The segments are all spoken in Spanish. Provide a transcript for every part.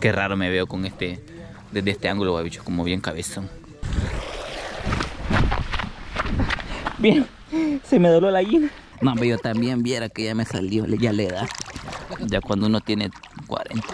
Qué raro me veo con desde este ángulo, bicho, como bien cabezón. Bien, se me dobló la gallina. No, pero yo también viera que ya me salió, ya le da. Ya cuando uno tiene 40.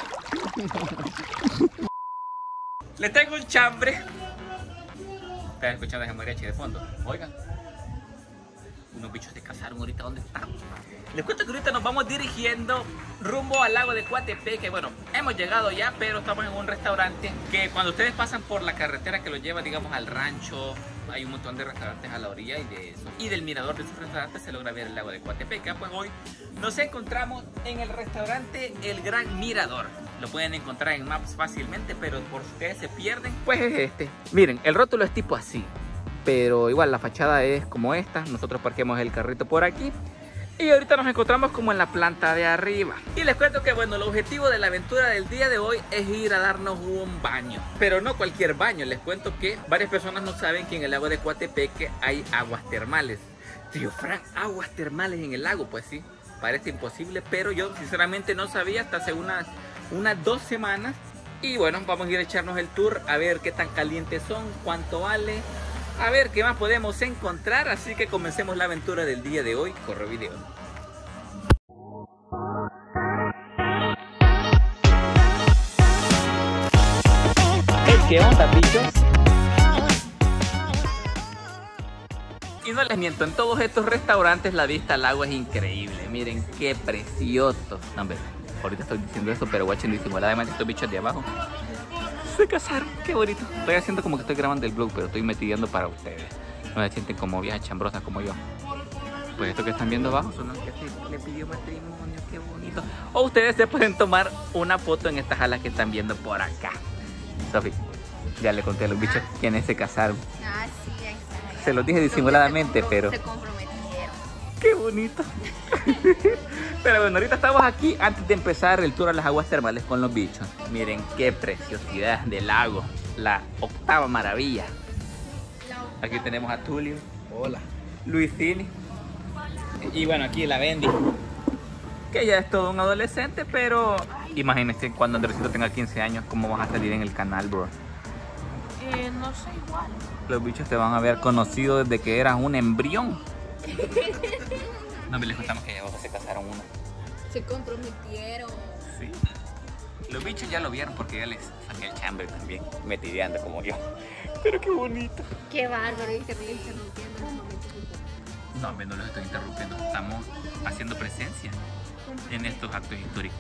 Le tengo un chambre. Están escuchando ese mariachi de fondo. Oigan. Unos bichos se casaron ahorita. ¿Dónde están? Les cuento que ahorita nos vamos dirigiendo rumbo al lago de Coatepeque. Bueno, hemos llegado ya, pero estamos en un restaurante que cuando ustedes pasan por la carretera que los lleva, digamos, al rancho, hay un montón de restaurantes a la orilla y del mirador de esos restaurantes se logra ver el lago de Coatepeque. Pues hoy nos encontramos en el restaurante El Gran Mirador. Lo pueden encontrar en Maps fácilmente, pero por si ustedes se pierden, pues es este. Miren, el rótulo es tipo así, pero igual la fachada es como esta. Nosotros parquemos el carrito por aquí y ahorita nos encontramos como en la planta de arriba. Y les cuento que bueno, el objetivo de la aventura del día de hoy es ir a darnos un baño. Pero no cualquier baño, les cuento que varias personas no saben que en el lago de Coatepeque hay aguas termales. Tío Frank, aguas termales en el lago, pues sí, parece imposible, pero yo sinceramente no sabía hasta hace unas 2 semanas. Y bueno, vamos a ir a echarnos el tour a ver qué tan calientes son, cuánto vale, a ver qué más podemos encontrar. Así que comencemos la aventura del día de hoy. Corre video. ¿Qué onda, bichos? Y no les miento, en todos estos restaurantes la vista al agua es increíble. Miren qué precioso. No, hombre, ahorita estoy diciendo eso, pero guachen disimuladamente estos bichos de abajo se casaron, qué bonito. Estoy haciendo como que estoy grabando el vlog, pero estoy metiendo para ustedes. No se sienten como viejas chambrosas como yo. Pues esto que están viendo abajo son los que le pidió matrimonio, qué bonito. O ustedes se pueden tomar una foto en estas alas que están viendo por acá. Sofi, ya le conté a los bichos quiénes se casaron. Ah, sí, ahí está. Se los dije disimuladamente, pero... Se comprometieron. ¡Qué bonito! Pero bueno, ahorita estamos aquí antes de empezar el tour a las aguas termales con los bichos. Miren qué preciosidad del lago. La octava maravilla. Aquí tenemos a Tulio. Hola. Luisini. Y bueno, aquí la Bendy, que ya es todo un adolescente, pero imagínense cuando Andresito tenga 15 años, cómo vas a salir en el canal, bro. No sé, igual. Los bichos te van a haber conocido desde que eras un embrión. No me les contamos que allá abajo se casaron uno. Se comprometieron. Sí. Los bichos ya lo vieron porque ya les saqué el chambre también, metideando como yo. Pero qué bonito. Qué bárbaro, interrumpiendo los momentos. No, hombre, no los estoy interrumpiendo. Estamos haciendo presencia en estos actos históricos.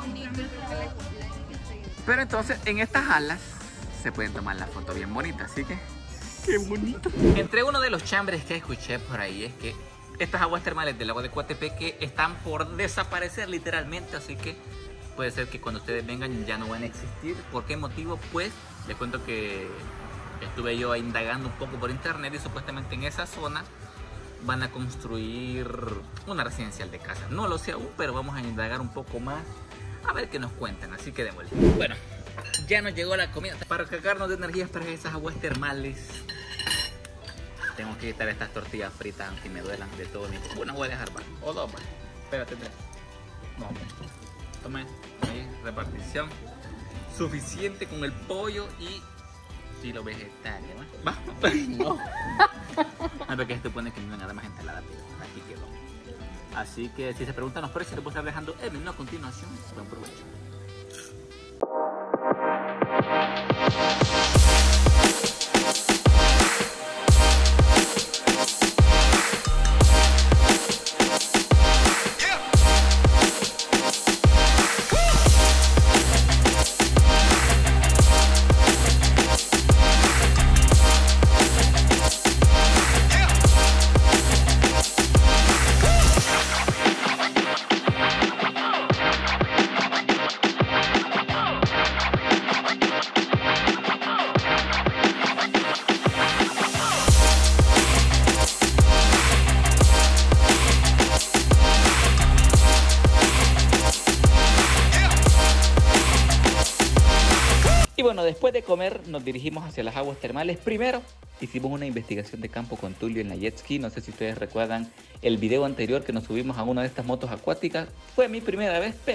Pero entonces, en estas alas se pueden tomar la foto bien bonita, así que... ¡Qué bonito! Entre uno de los chambres que escuché por ahí es que estas aguas termales del lago de Coatepeque están por desaparecer literalmente, así que puede ser que cuando ustedes vengan ya no van a existir. ¿Por qué motivo? Pues les cuento que estuve yo indagando un poco por internet y supuestamente en esa zona van a construir una residencial de casa. No lo sé aún, pero vamos a indagar un poco más a ver qué nos cuentan, así que démosle. Bueno, ya nos llegó la comida. Para cargarnos de energías para esas aguas termales, tengo que quitar estas tortillas fritas aunque me duelan de todo. Una voy a dejar, ¿va? O dos, ¿va? Espérate, tres. No, tomen ahí, repartición. Suficiente con el pollo y lo vegetales, ¿va? No. No, porque se supone que no hay nada más ensalada, pero aquí quedó. Así que si se preguntan los precios, les voy a estar dejando el menú a continuación. Buen provecho. Y bueno, después de comer nos dirigimos hacia las aguas termales. Primero hicimos una investigación de campo con Tulio en la jet ski. No sé si ustedes recuerdan el video anterior que nos subimos a una de estas motos acuáticas. Fue mi primera vez, pero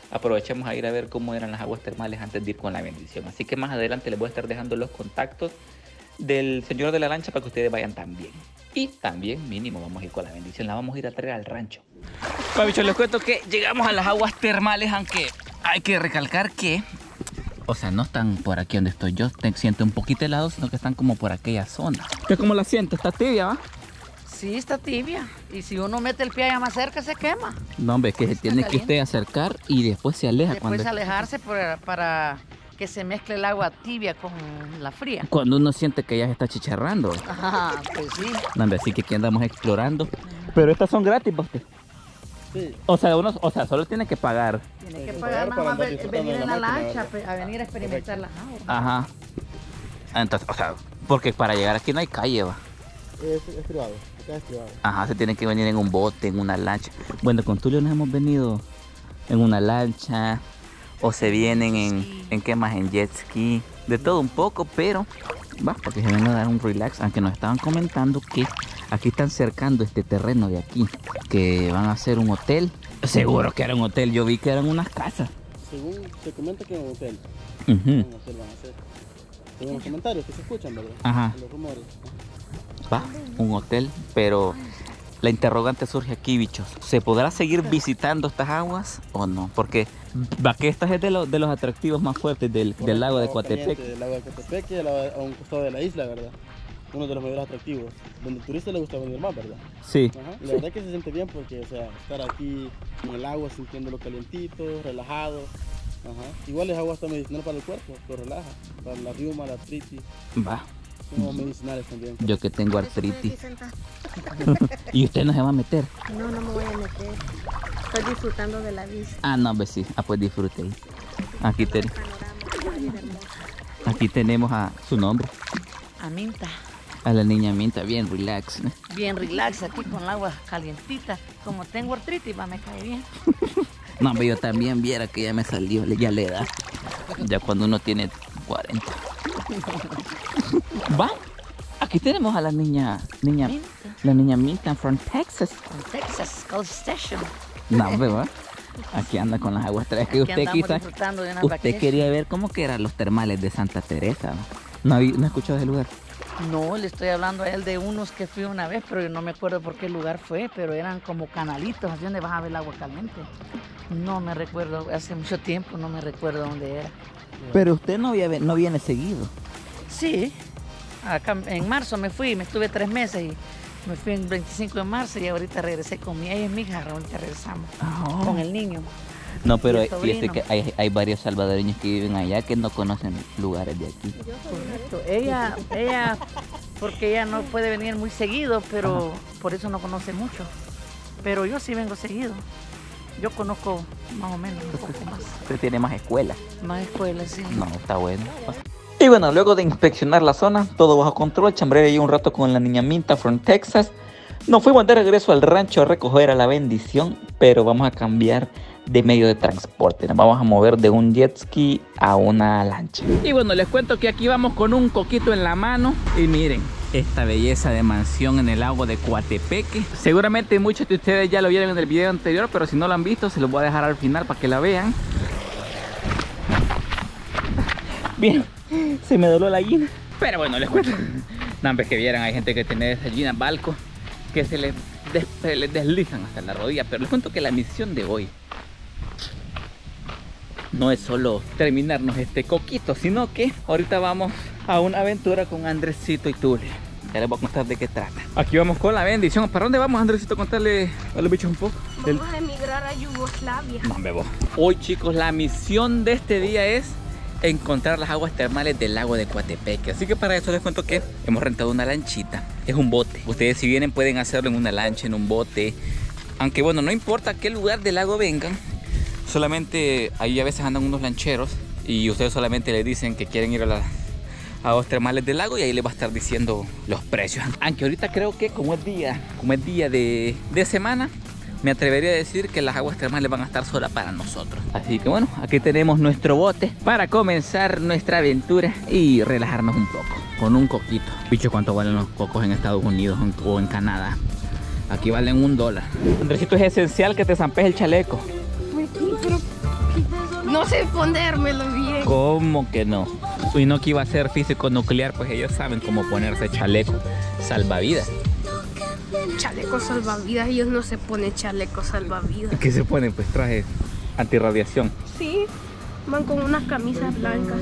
aprovechemos a ir a ver cómo eran las aguas termales antes de ir con la bendición. Así que más adelante les voy a estar dejando los contactos del señor de la lancha para que ustedes vayan también. Y también mínimo vamos a ir con la bendición, la vamos a ir a traer al rancho. Bueno, bichos, les cuento que llegamos a las aguas termales, aunque hay que recalcar que, o sea, no están por aquí donde estoy yo, siento un poquito helado, sino que están como por aquella zona. ¿Qué cómo la siento? ¿Está tibia, va? Sí, está tibia. Y si uno mete el pie allá más cerca, se quema. No, hombre, es que se tiene que usted acercar y después se aleja. Después alejarse para que se mezcle el agua tibia con la fría. Cuando uno siente que ya se está chicharrando. Ajá, pues sí. No, hombre, así que aquí andamos explorando. Pero estas son gratis, usted. Sí. O sea, solo tiene que pagar. Tiene que pagar nada más venir en la lancha, a venir a experimentar las aguas. Ajá. Entonces, o sea, porque para llegar aquí no hay calle, va. Es privado, acá es privado. Ajá, se tiene que venir en un bote, en una lancha. Bueno, con Tulio nos hemos venido en una lancha, o se vienen en qué más, en jet ski, de todo un poco, pero va, porque se van a dar un relax, aunque nos estaban comentando que aquí están cercando este terreno de aquí, que van a hacer un hotel. Seguro que era un hotel, yo vi que eran unas casas. Según se comenta que es un hotel. Uh-huh. Un hotel van a hacer. Según los comentarios que se escuchan, ¿verdad? Ajá. Los rumores. Va, un hotel, pero la interrogante surge aquí, bichos. ¿Se podrá seguir visitando estas aguas o no? Porque va que esta es de los atractivos más fuertes del lago de Coatepec. Del lago de Coatepec, a un costado de la isla, ¿verdad? Uno de los mayores atractivos. Donde al turista le gusta venir más, ¿verdad? Sí. Ajá. Y la verdad que se siente bien porque, o sea, estar aquí en el agua sintiéndolo calientito, relajado. Ajá. Igual es agua hasta medicinal para el cuerpo, lo relaja. Para la riuma, la artritis. Va. Como medicinales también. Yo que tengo artritis. ¿Y usted no se va a meter? No, no me voy a meter. Estoy disfrutando de la vista. Ah, no, pues sí. Ah, pues disfrute. Aquí, aquí tenemos a su nombre. A Minta. A la niña Minta, bien relax. Bien relax aquí con el agua calientita. Como tengo artritis, me cae bien. No, pero yo también viera que ya me salió, ya le da. Ya cuando uno tiene 40. Va, aquí tenemos a la niña Minta. La niña Minta from Texas. From Texas, College Station. No, ¿verdad? Aquí anda con las aguas tres. Que usted quizás, usted quería ver cómo que eran los termales de Santa Teresa. ¿No ha escuchado ese lugar? No, le estoy hablando a él de unos que fui una vez, pero yo no me acuerdo por qué lugar fue, pero eran como canalitos, así donde vas a ver el agua caliente. No me recuerdo, hace mucho tiempo no me recuerdo dónde era. Pero usted no viene seguido. Sí, acá en marzo me fui, me estuve 3 meses y me fui el 25 de marzo y ahorita regresé con ella y mi hija, ahorita regresamos con el niño. No, pero fíjate que hay varios salvadoreños que viven allá que no conocen lugares de aquí. Correcto. Ella, porque ella no puede venir muy seguido, pero por eso no conoce mucho. Pero yo sí vengo seguido. Yo conozco más o menos un poco más. Usted tiene más escuela. Más escuelas, sí. No, está bueno. Y bueno, luego de inspeccionar la zona, todo bajo control, chambré ahí un rato con la niña Minta from Texas. Nos fuimos de regreso al rancho a recoger a la bendición, pero vamos a cambiar de medio de transporte. Nos vamos a mover de un jet ski a una lancha. Y bueno, les cuento que aquí vamos con un coquito en la mano. Y miren, esta belleza de mansión en el lago de Coatepeque. Seguramente muchos de ustedes ya lo vieron en el video anterior, pero si no lo han visto, se los voy a dejar al final para que la vean. Bien, se me dobló la gallina. Pero bueno, les cuento. No, hombre, que vieran, hay gente que tiene esa gallina balco que se les deslizan hasta la rodilla. Pero les cuento que la misión de hoy no es solo terminarnos este coquito, sino que ahorita vamos a una aventura con Andresito y Tulio. Ya les voy a contar de qué trata. Aquí vamos con la bendición. ¿Para dónde vamos, Andresito? Contarle a los bichos un poco. Vamos a emigrar a Yugoslavia. No, bebo. Hoy, chicos, la misión de este día es encontrar las aguas termales del lago de Coatepeque. Así que para eso les cuento que hemos rentado una lanchita. Es un bote. Ustedes si vienen pueden hacerlo en una lancha, en un bote. Aunque bueno, no importa a qué lugar del lago vengan. Solamente ahí a veces andan unos lancheros y ustedes solamente le dicen que quieren ir a las aguas termales del lago y ahí les va a estar diciendo los precios. Aunque ahorita creo que como es día de semana, me atrevería a decir que las aguas termales van a estar solas para nosotros. Así que bueno, aquí tenemos nuestro bote para comenzar nuestra aventura y relajarnos un poco con un coquito. Bicho, ¿cuánto valen los cocos en Estados Unidos o en Canadá? Aquí valen $1. Andresito, es esencial que te zampes el chaleco. Pero, ¿qué No sé ponérmelo bien. ¿Cómo que no? Y no que iba a ser físico nuclear, pues ellos saben cómo ponerse chaleco salvavidas. Chaleco salvavidas, ellos no se ponen chaleco salvavidas. ¿Qué se ponen? Pues trajes antirradiación. Sí, van con unas camisas blancas.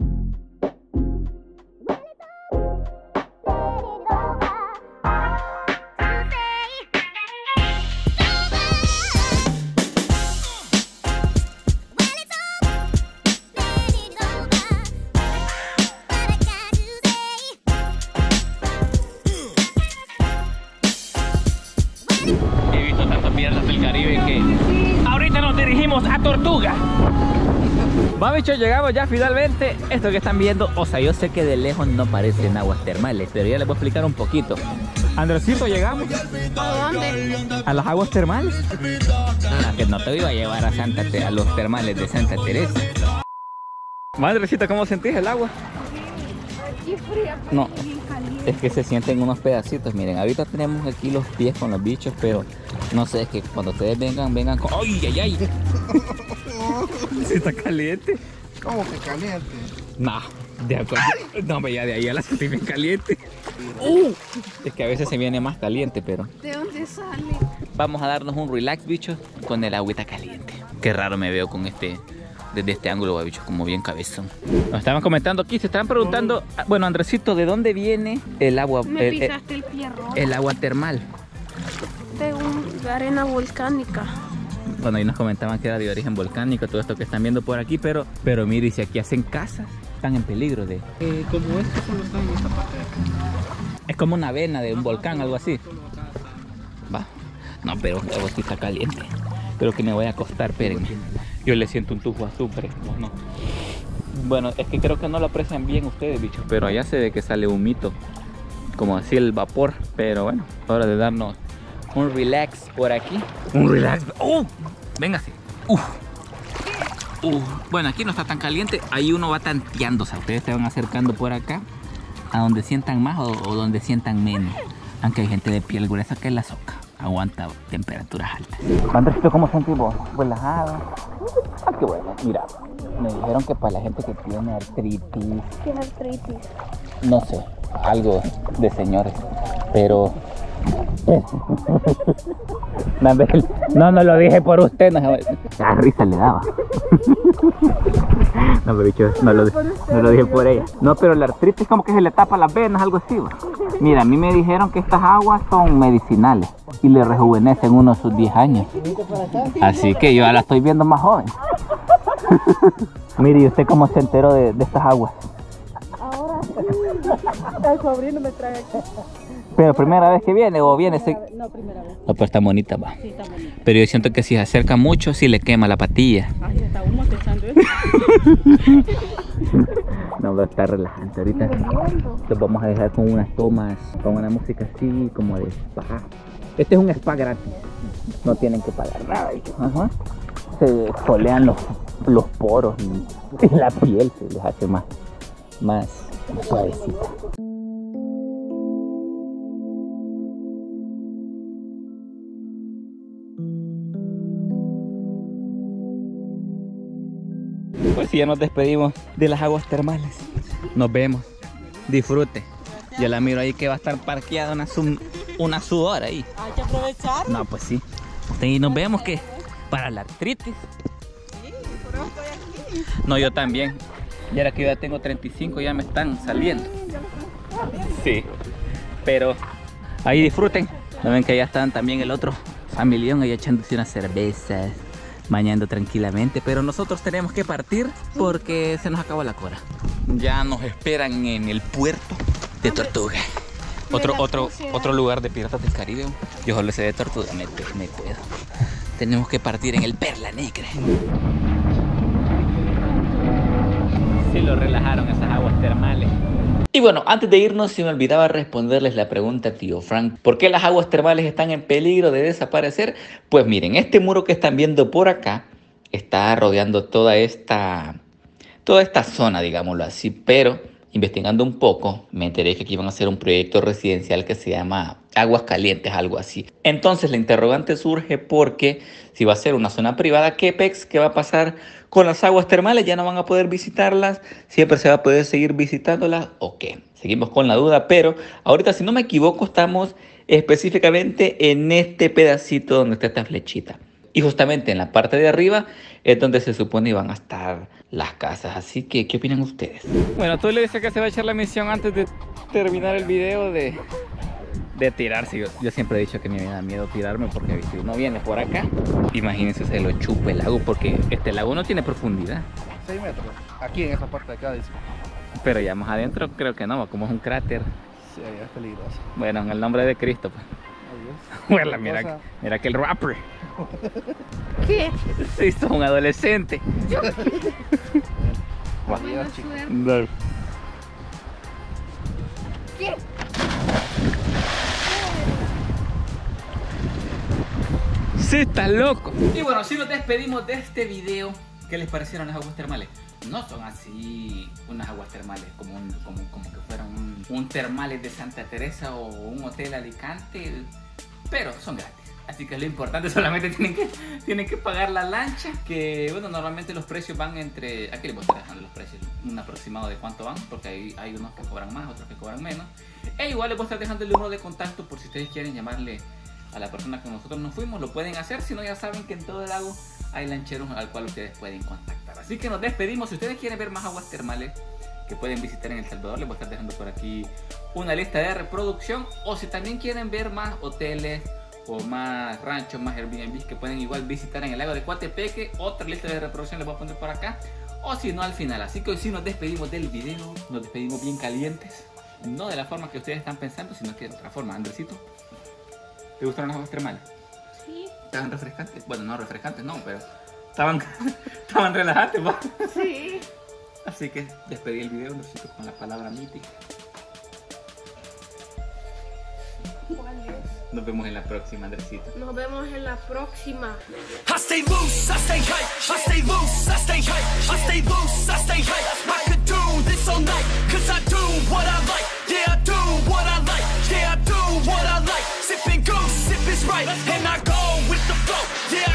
He visto tantas mierdas del Caribe que ahorita nos dirigimos a Tortuga. Va, bichos, llegamos ya finalmente. Esto que están viendo, o sea, yo sé que de lejos no parecen aguas termales, pero ya les voy a explicar un poquito. Andresito, llegamos ¿A dónde? a las aguas termales. Ah, que no te iba a llevar a a los termales de Santa Teresa. Andresito, ¿cómo sentís el agua? Aquí fría, No, bien caliente. es que se sienten unos pedacitos. Miren, ahorita tenemos aquí los pies con los bichos, pero no sé, es que cuando ustedes vengan con... ¡Ay, ay, ay! ¿Sí está caliente? ¿Cómo que caliente? No, de acuerdo. No, ya de ahí a la sentí bien caliente. Es que a veces se viene más caliente, pero... ¿De dónde sale? Vamos a darnos un relax, bichos, con el agüita caliente. Qué raro me veo con desde este ángulo, bichos, como bien cabezón. Nos estaban comentando aquí, se estaban preguntando, bueno, Andresito, ¿de dónde viene el agua? Me pisaste el pie rojo. El agua termal. De arena volcánica. Bueno, ahí nos comentaban que era de origen volcánico, todo esto que están viendo por aquí, pero mire, si aquí hacen casas, están en peligro de... Como estos solo están en esta parte de acá. Es como una vena de un volcán, algo así. Va. No, pero el agua sí está caliente. Creo que me voy a acostar, espérenme. Yo le siento un tufo azufre. No. Bueno, es que creo que no lo aprecian bien ustedes, bichos, pero allá se ve que sale humito, como así el vapor. Pero bueno, hora de darnos un relax por aquí. Un relax. Véngase. Bueno, aquí no está tan caliente. Ahí uno va tanteando. O sea, ustedes se van acercando por acá a donde sientan más o donde sientan menos. Aunque hay gente de piel gruesa que la soca. Aguanta temperaturas altas. Andresito, ¿cómo sentís vos? Relajado. Ah, qué bueno. Mira, me dijeron que para la gente que tiene artritis, ¿Qué es artritis? no sé, algo de señores, pero... No lo dije por usted, no. La risa le daba. No, pero bicho, no lo dije por ella. No, pero la artritis como que se le tapa las venas, algo así, ¿va? Mira, a mí me dijeron que estas aguas son medicinales y le rejuvenecen uno a sus 10 años. Así que yo ya la estoy viendo más joven. Mire, ¿y usted cómo se enteró de estas aguas? Ahora el sobrino me trae aquí. ¿Pero primera vez que viene o viene? No, primera vez. No, pero está bonita, va. Sí, está bonito. Pero yo siento que si se acerca mucho, sí le quema la patilla. Ay, está uno pensando eso. No, pero está relajante. Ahorita los vamos a dejar con unas tomas, con una música así, como de spa. Este es un spa gratis. No tienen que pagar nada. Ajá. Se solean los poros y la piel se les hace más suavecita. Pues sí, ya nos despedimos de las aguas termales. Nos vemos. Disfrute. Ya la miro ahí que va a estar parqueada una sudor ahí. Hay que aprovechar. No, pues sí. Y nos vemos que para la artritis. Sí, por eso estoy aquí. No, yo también. Y ahora que yo ya tengo 35 ya me están saliendo. Sí. Pero ahí disfruten. No ven que allá están también el otro familión ahí echándose unas cervezas, bañando tranquilamente, pero nosotros tenemos que partir porque se nos acabó la cora. Ya nos esperan en el puerto de Tortuga. Otro lugar de Piratas del Caribe. Yo solo sé de Tortuga, me puedo. Tenemos que partir en el Perla Negra. Sí lo relajaron esas aguas termales. Y bueno, antes de irnos se me olvidaba responderles la pregunta, tío Frank. ¿Por qué las aguas termales están en peligro de desaparecer? Pues miren, este muro que están viendo por acá está rodeando toda esta zona, digámoslo así. Pero investigando un poco, me enteré que aquí van a hacer un proyecto residencial que se llama Aguas Calientes, algo así. Entonces la interrogante surge porque si va a ser una zona privada, ¿qué va a pasar con las aguas termales? ¿Ya no van a poder visitarlas? ¿Siempre se va a poder seguir visitándolas o qué? Seguimos con la duda, pero ahorita, si no me equivoco, estamos específicamente en este pedacito donde está esta flechita. Y justamente en la parte de arriba es donde se supone iban a estar las casas. Así que, ¿qué opinan ustedes? Bueno, tú le dices que se va a echar la misión antes de terminar el video de tirarse. Yo siempre he dicho que me da miedo tirarme porque si uno viene por acá, imagínense, se lo chupa el lago porque este lago no tiene profundidad. 6 metros, aquí en esa parte de acá dice. Pero ya más adentro creo que no, como es un cráter. Sí, ahí es peligroso. Bueno, en el nombre de Cristo, pues. Adiós. Bueno, mira que el rapper. ¿Qué? Esto es un adolescente. Adiós, chicos. No. ¿Qué? Sí, está loco. Y bueno, si nos despedimos de este video, ¿qué les parecieron las aguas termales? No son así unas aguas termales como que fueran un termales de Santa Teresa o un hotel Alicante, pero son gratis. Así que lo importante, solamente tienen que pagar la lancha, que bueno, normalmente los precios van entre, aquí les voy a estar dejando los precios, un aproximado de cuánto van, porque hay unos que cobran más, otros que cobran menos. E igual les voy a estar dejando el número de contacto por si ustedes quieren llamarle a la persona que nosotros nos fuimos, lo pueden hacer. Si no, ya saben que en todo el lago hay lancheros al cual ustedes pueden contactar. Así que nos despedimos. Si ustedes quieren ver más aguas termales que pueden visitar en El Salvador, les voy a estar dejando por aquí una lista de reproducción. O si también quieren ver más hoteles o más ranchos, más Airbnb que pueden igual visitar en el lago de Coatepeque, otra lista de reproducción les voy a poner por acá. O si no, al final. Así que hoy sí nos despedimos del video, nos despedimos bien calientes, no de la forma que ustedes están pensando, sino que de otra forma. Andresito, ¿te gustaron las aguas termales? Sí. ¿Estaban refrescantes? Bueno, no refrescantes, no, pero estaban relajantes, ¿va? Sí. Así que despedí el video, Andresito, con la palabra mítica. ¿Cuál es? Nos vemos en la próxima, Andresito. Nos vemos en la próxima. I stay loose, I stay hype, I stay loose, I stay hype, I stay loose, I stay hype. I could do this all night, cause I do what I like. Yeah, I do what I like. Yeah, I do what I like. Sipping goose, sip is right, and I go with the flow. Yeah,